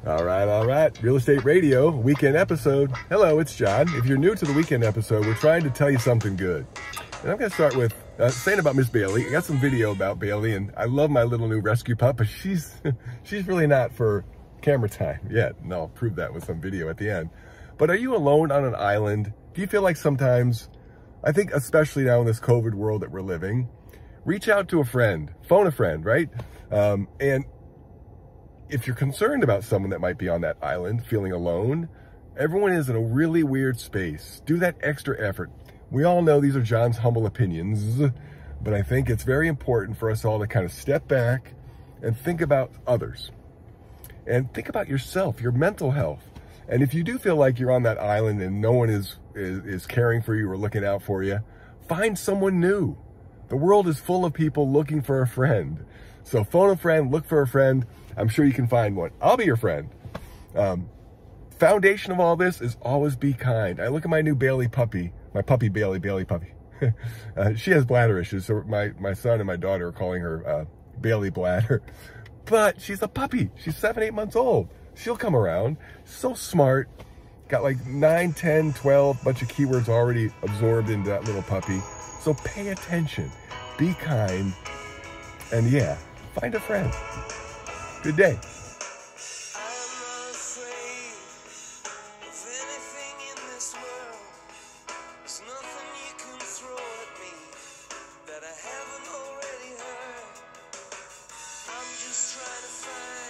All right. Real Estate Radio, weekend episode. Hello, it's John. If you're new to the weekend episode, we're trying to tell you something good. And I'm going to start with saying about Miss Bailey. I got some video about Bailey, and I love my little new rescue pup, but she's really not for camera time yet. And I'll prove that with some video at the end. But are you alone on an island? Do you feel like sometimes, I think especially now in this COVID world that we're living, reach out to a friend, phone a friend, right? And if you're concerned about someone that might be on that island feeling alone, everyone is in a really weird space. Do that extra effort. We all know these are John's humble opinions, but I think it's very important for us all to kind of step back and think about others. And think about yourself, your mental health. And if you do feel like you're on that island and no one is caring for you or looking out for you, find someone new. The world is full of people looking for a friend. So phone a friend, look for a friend. I'm sure you can find one. I'll be your friend. Foundation of all this is always be kind. I look at my new Bailey puppy, my puppy Bailey puppy. She has bladder issues, so my son and my daughter are calling her Bailey Bladder. But she's a puppy. She's 7, 8 months old. She'll come around. So smart. Got like 9, 10, 12, bunch of keywords already absorbed into that little puppy. So pay attention. Be kind. And yeah, find a friend. Good day. I'm just trying to find